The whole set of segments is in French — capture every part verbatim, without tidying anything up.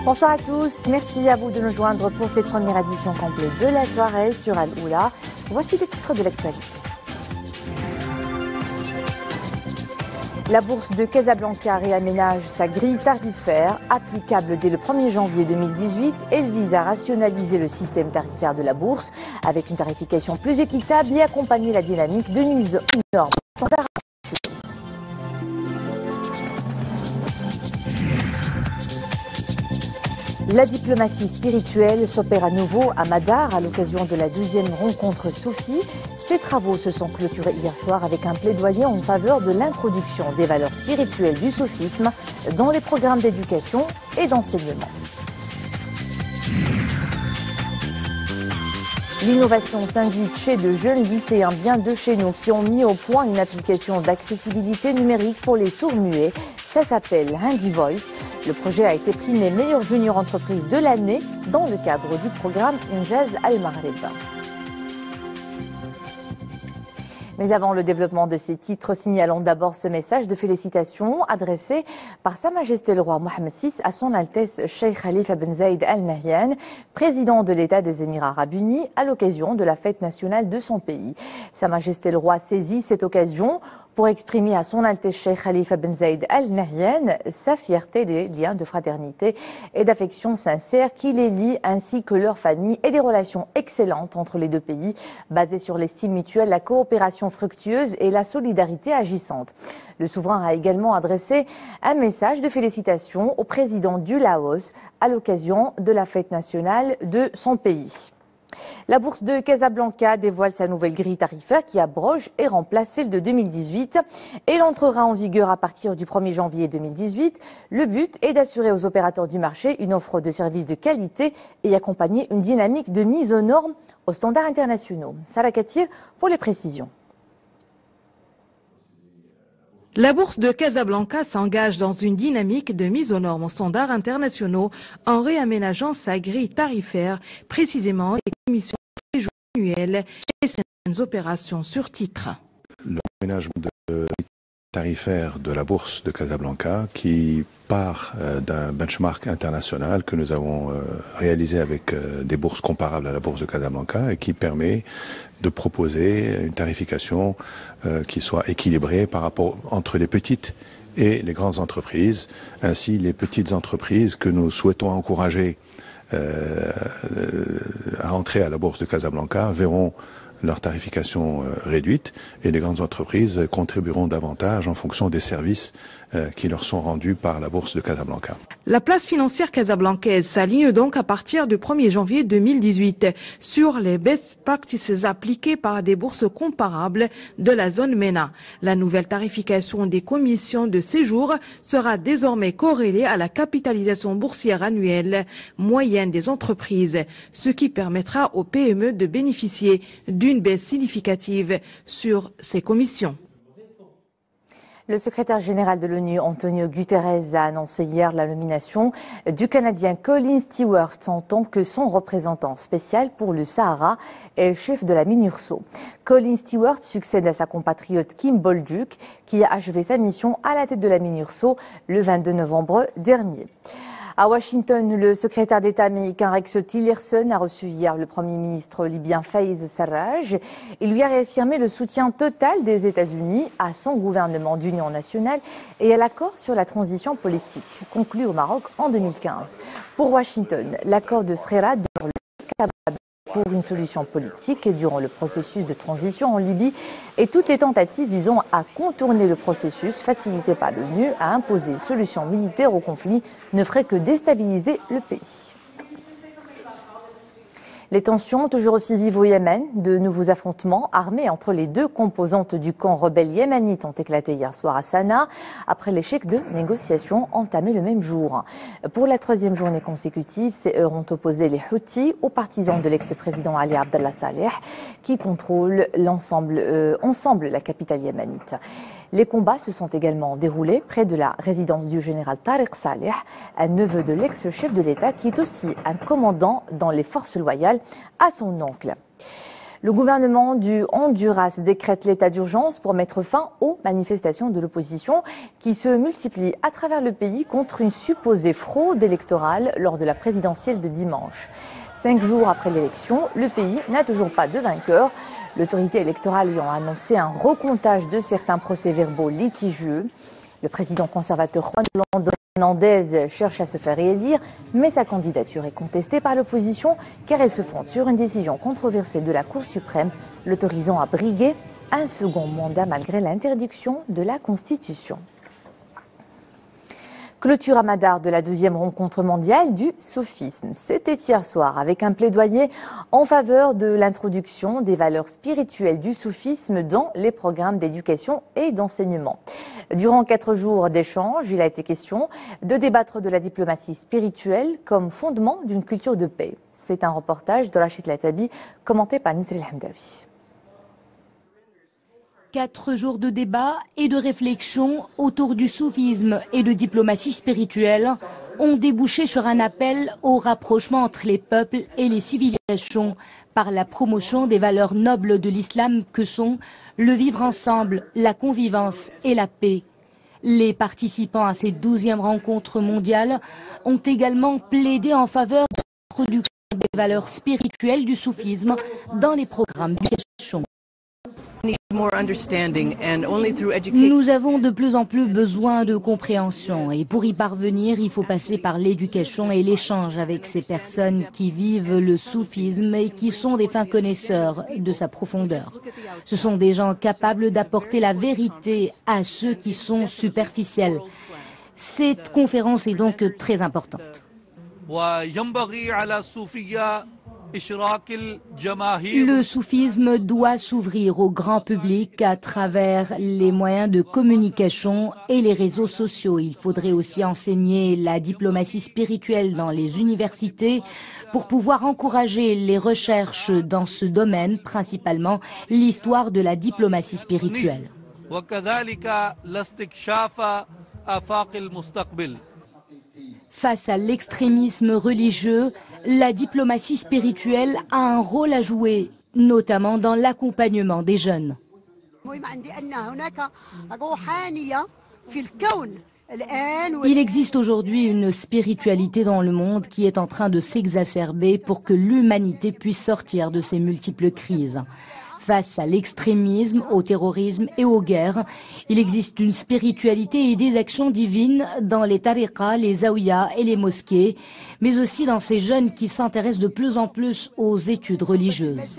Bonsoir à tous, merci à vous de nous joindre pour cette première édition complète de la soirée sur Al-Oula. Voici les titres de l'actualité. La bourse de Casablanca réaménage sa grille tarifaire, applicable dès le premier janvier deux mille dix-huit. Elle vise à rationaliser le système tarifaire de la bourse avec une tarification plus équitable et accompagner la dynamique de mise aux normes standards. La diplomatie spirituelle s'opère à nouveau à Madar à l'occasion de la deuxième rencontre soufie. Ces travaux se sont clôturés hier soir avec un plaidoyer en faveur de l'introduction des valeurs spirituelles du soufisme dans les programmes d'éducation et d'enseignement. L'innovation s'invite chez de jeunes lycéens bien de chez nous qui ont mis au point une application d'accessibilité numérique pour les sourds-muets. Ça s'appelle Handy Voice. Le projet a été primé meilleure junior entreprise de l'année dans le cadre du programme Injaz Al-Maghreb. Mais avant le développement de ces titres, signalons d'abord ce message de félicitations adressé par Sa Majesté le Roi Mohammed six à Son Altesse Cheikh Khalifa Ben Zayed Al Nahyan, président de l'État des Émirats Arabes Unis, à l'occasion de la fête nationale de son pays. Sa Majesté le Roi saisit cette occasion pour exprimer à Son Altesse Cheikh Khalifa Ben Zayed Al Nahyan sa fierté des liens de fraternité et d'affection sincère qui les lient, ainsi que leurs familles, et des relations excellentes entre les deux pays, basées sur l'estime mutuelle, la coopération fructueuse et la solidarité agissante. Le souverain a également adressé un message de félicitations au président du Laos à l'occasion de la fête nationale de son pays. La bourse de Casablanca dévoile sa nouvelle grille tarifaire qui abroge et remplace celle de deux mille dix-huit. Elle entrera en vigueur à partir du premier janvier deux mille dix-huit. Le but est d'assurer aux opérateurs du marché une offre de services de qualité et accompagner une dynamique de mise aux normes aux standards internationaux. Sarah Katir pour les précisions. La bourse de Casablanca s'engage dans une dynamique de mise aux normes aux standards internationaux en réaménageant sa grille tarifaire, précisément les commissions de séjour annuelles et certaines opérations sur titre. Le réaménagement de tarifaire de la bourse de Casablanca qui part euh, d'un benchmark international que nous avons euh, réalisé avec euh, des bourses comparables à la bourse de Casablanca et qui permet de proposer une tarification euh, qui soit équilibrée par rapport entre les petites et les grandes entreprises. Ainsi, les petites entreprises que nous souhaitons encourager euh, à entrer à la bourse de Casablanca verront leur tarification euh, réduite et les grandes entreprises contribueront davantage en fonction des services euh, qui leur sont rendus par la bourse de Casablanca. La place financière casablancaise s'aligne donc à partir du premier janvier deux mille dix-huit sur les best practices appliquées par des bourses comparables de la zone MENA. La nouvelle tarification des commissions de séjour sera désormais corrélée à la capitalisation boursière annuelle moyenne des entreprises, ce qui permettra aux P M E de bénéficier d'une baisse significative sur ces commissions. Le secrétaire général de l'ONU, Antonio Guterres, a annoncé hier la nomination du Canadien Colin Stewart en tant que son représentant spécial pour le Sahara et chef de la MINURSO. Colin Stewart succède à sa compatriote Kim Bolduc, qui a achevé sa mission à la tête de la MINURSO le vingt-deux novembre dernier. À Washington, le secrétaire d'État américain Rex Tillerson a reçu hier le Premier ministre libyen Fayez Sarraj. Il lui a réaffirmé le soutien total des États-Unis à son gouvernement d'union nationale et à l'accord sur la transition politique conclu au Maroc en deux mille quinze. Pour Washington, l'accord de Sreera demeure le câble pour une solution politique durant le processus de transition en Libye et toutes les tentatives visant à contourner le processus facilité par l'ONU à imposer une solution militaire au conflit ne feraient que déstabiliser le pays. Les tensions toujours aussi vives au Yémen, de nouveaux affrontements armés entre les deux composantes du camp rebelle yéménite ont éclaté hier soir à Sanaa après l'échec de négociations entamées le même jour. Pour la troisième journée consécutive, ces heurts ont opposé les Houthis aux partisans de l'ex-président Ali Abdallah Saleh qui contrôlent l'ensemble, euh, ensemble la capitale yéménite. Les combats se sont également déroulés près de la résidence du général Tariq Saleh, un neveu de l'ex-chef de l'État qui est aussi un commandant dans les forces loyales à son oncle. Le gouvernement du Honduras décrète l'état d'urgence pour mettre fin aux manifestations de l'opposition qui se multiplient à travers le pays contre une supposée fraude électorale lors de la présidentielle de dimanche. Cinq jours après l'élection, le pays n'a toujours pas de vainqueur. L'autorité électorale ayant annoncé un recomptage de certains procès-verbaux litigieux. Le président conservateur Juan Hernández cherche à se faire réélire, mais sa candidature est contestée par l'opposition car elle se fonde sur une décision controversée de la Cour suprême l'autorisant à briguer un second mandat malgré l'interdiction de la Constitution. Clôture à Madar de la deuxième rencontre mondiale du soufisme. C'était hier soir avec un plaidoyer en faveur de l'introduction des valeurs spirituelles du soufisme dans les programmes d'éducation et d'enseignement. Durant quatre jours d'échange, il a été question de débattre de la diplomatie spirituelle comme fondement d'une culture de paix. C'est un reportage de Rachid Latabi commenté par Nisri El-Hamdawi. Quatre jours de débat et de réflexion autour du soufisme et de diplomatie spirituelle ont débouché sur un appel au rapprochement entre les peuples et les civilisations par la promotion des valeurs nobles de l'islam que sont le vivre ensemble, la convivence et la paix. Les participants à ces douzièmes rencontres mondiales ont également plaidé en faveur de l'introduction des valeurs spirituelles du soufisme dans les programmes d'éducation. Nous avons de plus en plus besoin de compréhension et pour y parvenir, il faut passer par l'éducation et l'échange avec ces personnes qui vivent le soufisme et qui sont des fins connaisseurs de sa profondeur. Ce sont des gens capables d'apporter la vérité à ceux qui sont superficiels. Cette conférence est donc très importante. Le soufisme doit s'ouvrir au grand public à travers les moyens de communication et les réseaux sociaux. Il faudrait aussi enseigner la diplomatie spirituelle dans les universités pour pouvoir encourager les recherches dans ce domaine, principalement l'histoire de la diplomatie spirituelle. Face à l'extrémisme religieux, la diplomatie spirituelle a un rôle à jouer, notamment dans l'accompagnement des jeunes. Il existe aujourd'hui une spiritualité dans le monde qui est en train de s'exacerber pour que l'humanité puisse sortir de ces multiples crises. Face à l'extrémisme, au terrorisme et aux guerres, il existe une spiritualité et des actions divines dans les tariqas, les zaouïas et les mosquées, mais aussi dans ces jeunes qui s'intéressent de plus en plus aux études religieuses.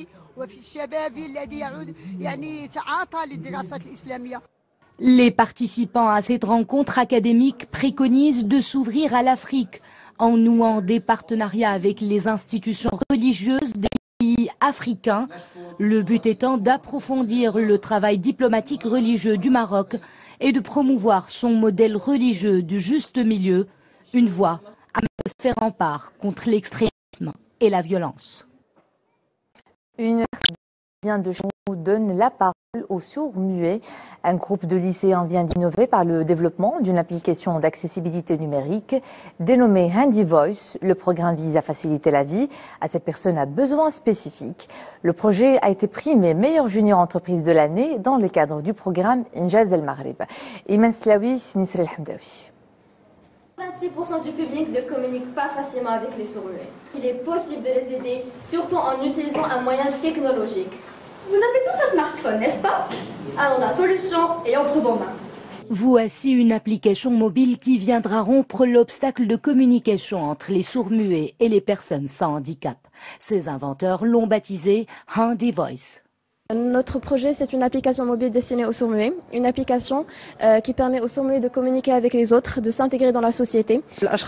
Les participants à cette rencontre académique préconisent de s'ouvrir à l'Afrique en nouant des partenariats avec les institutions religieuses des pays africains, le but étant d'approfondir le travail diplomatique religieux du Maroc et de promouvoir son modèle religieux du juste milieu, une voie à faire rempart contre l'extrémisme et la violence. Une vient de nous donne la parole aux sourds-muets. Un groupe de lycéens vient d'innover par le développement d'une application d'accessibilité numérique dénommée Handy Voice. Le programme vise à faciliter la vie à ces personnes à besoins spécifiques. Le projet a été primé meilleure junior entreprise de l'année dans le cadre du programme Injaz El Maghreb. Iman Slaoui, Nisri El-Hamdawi. vingt-six pour cent du public ne communique pas facilement avec les sourds-muets. Il est possible de les aider, surtout en utilisant un moyen technologique. Vous avez tous un smartphone, n'est-ce pas? Alors la solution est entre vos mains. Voici une application mobile qui viendra rompre l'obstacle de communication entre les sourds-muets et les personnes sans handicap. Ses inventeurs l'ont baptisé Handy Voice. Notre projet, c'est une application mobile destinée aux sourds-muets, une application euh, qui permet aux sourds-muets de communiquer avec les autres, de s'intégrer dans la société.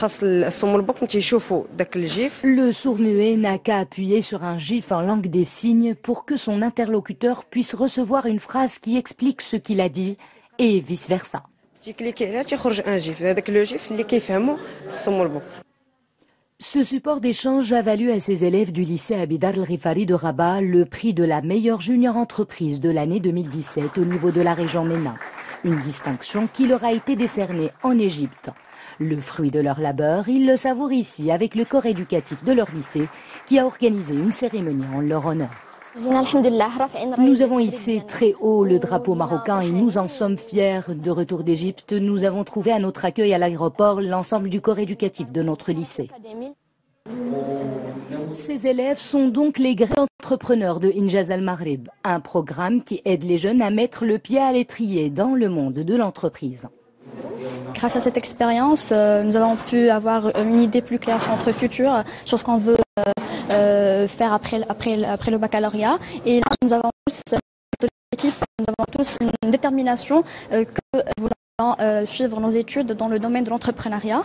Le sourd-muet n'a qu'à appuyer sur un gif en langue des signes pour que son interlocuteur puisse recevoir une phrase qui explique ce qu'il a dit et vice-versa. Ce support d'échange a valu à ses élèves du lycée Abidar El-Rifari de Rabat le prix de la meilleure junior entreprise de l'année deux mille dix-sept au niveau de la région MENA. Une distinction qui leur a été décernée en Égypte. Le fruit de leur labeur, ils le savourent ici avec le corps éducatif de leur lycée qui a organisé une cérémonie en leur honneur. Nous avons hissé très haut le drapeau marocain et nous en sommes fiers. De retour d'Égypte, nous avons trouvé à notre accueil à l'aéroport l'ensemble du corps éducatif de notre lycée. Ces élèves sont donc les grands entrepreneurs de Injaz Al Maghrib, un programme qui aide les jeunes à mettre le pied à l'étrier dans le monde de l'entreprise. Grâce à cette expérience, euh, nous avons pu avoir une idée plus claire sur notre futur, sur ce qu'on veut euh, euh, faire après, après, après le baccalauréat. Et là, nous avons tous, de l'équipe, nous avons tous une détermination euh, que voulons euh, suivre nos études dans le domaine de l'entrepreneuriat.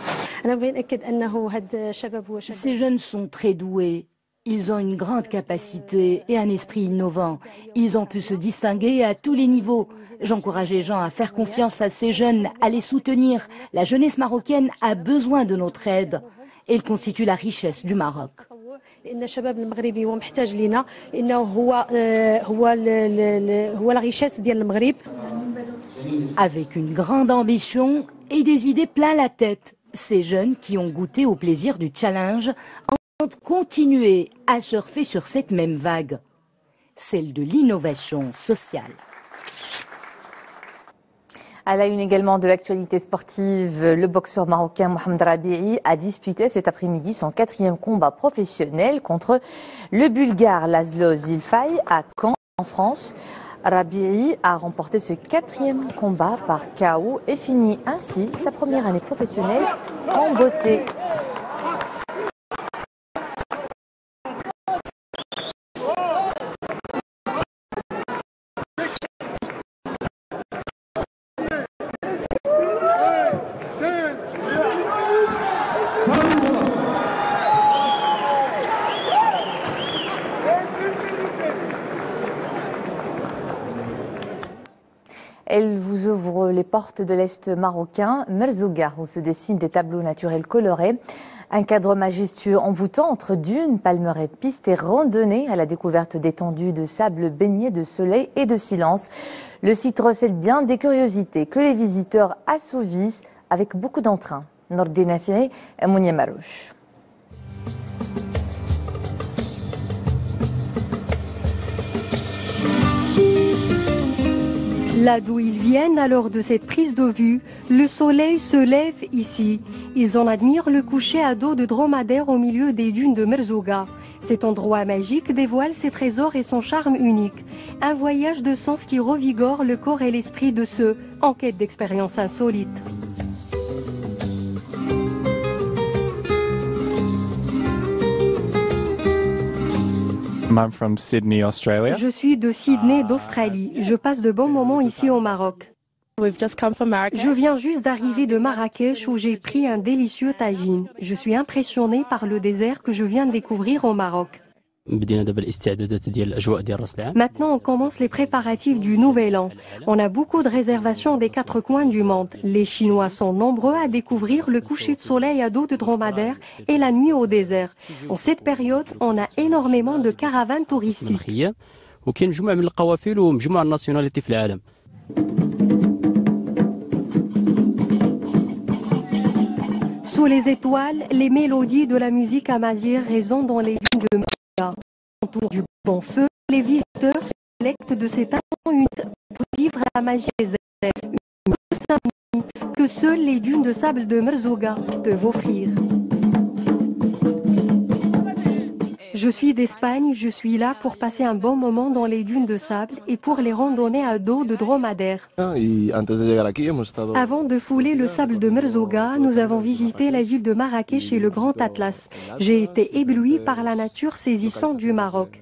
Ces jeunes sont très doués. Ils ont une grande capacité et un esprit innovant. Ils ont pu se distinguer à tous les niveaux. J'encourage les gens à faire confiance à ces jeunes, à les soutenir. La jeunesse marocaine a besoin de notre aide. Et ils constituent la richesse du Maroc. Avec une grande ambition et des idées plein la tête, ces jeunes qui ont goûté au plaisir du challenge entendent continuer à surfer sur cette même vague, celle de l'innovation sociale. À la une également de l'actualité sportive, le boxeur marocain Mohamed Rabi'i a disputé cet après-midi son quatrième combat professionnel contre le Bulgare Laszlo Zilfay à Caen, en France. Rabi'i a remporté ce quatrième combat par K O et finit ainsi sa première année professionnelle en beauté. Elle vous ouvre les portes de l'Est marocain, Merzouga, où se dessinent des tableaux naturels colorés. Un cadre majestueux envoûtant entre dunes, palmeraies, pistes et randonnées à la découverte d'étendues de sable baignés de soleil et de silence. Le site recèle bien des curiosités que les visiteurs assouvissent avec beaucoup d'entrain. Nordina Fié et Mounia Marouche. Là d'où ils viennent, alors de cette prise de vue, le soleil se lève ici. Ils en admirent le coucher à dos de dromadaire au milieu des dunes de Merzouga. Cet endroit magique dévoile ses trésors et son charme unique. Un voyage de sens qui revigore le corps et l'esprit de ceux en quête d'expériences insolites. I'm from Sydney, Australia. Je suis de Sydney, d'Australie. Je passe de bons moments ici au Maroc. Je viens juste d'arriver de Marrakech où j'ai pris un délicieux tagine. Je suis impressionnée par le désert que je viens de découvrir au Maroc. Maintenant, on commence les préparatifs du Nouvel An. On a beaucoup de réservations des quatre coins du monde. Les Chinois sont nombreux à découvrir le coucher de soleil à dos de dromadaire et la nuit au désert. En cette période, on a énormément de caravanes touristiques. Sous les étoiles, les mélodies de la musique amazigh résonnent dans les dunes de Merzouga. Autour du bon feu, les visiteurs se délectent de cet instant unique pour vivre la magie des airs, une symphonie que seules les dunes de sable de Merzouga peuvent offrir. Je suis d'Espagne, je suis là pour passer un bon moment dans les dunes de sable et pour les randonnées à dos de dromadaire. Avant de fouler le sable de Merzouga, nous avons visité la ville de Marrakech et le Grand Atlas. J'ai été ébloui par la nature saisissante du Maroc.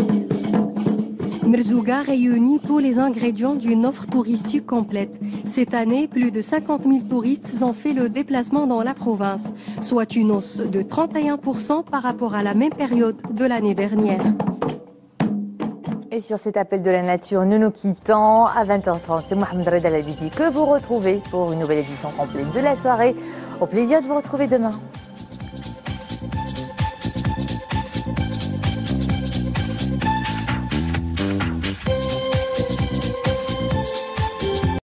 Merzouga réunit tous les ingrédients d'une offre touristique complète. Cette année, plus de cinquante mille touristes ont fait le déplacement dans la province, soit une hausse de trente et un pour cent par rapport à la même période de l'année dernière. Et sur cet appel de la nature, nous nous quittons à vingt heures trente. C'est Mohamed Reda Labidi que vous retrouvez pour une nouvelle édition complète de la soirée. Au plaisir de vous retrouver demain.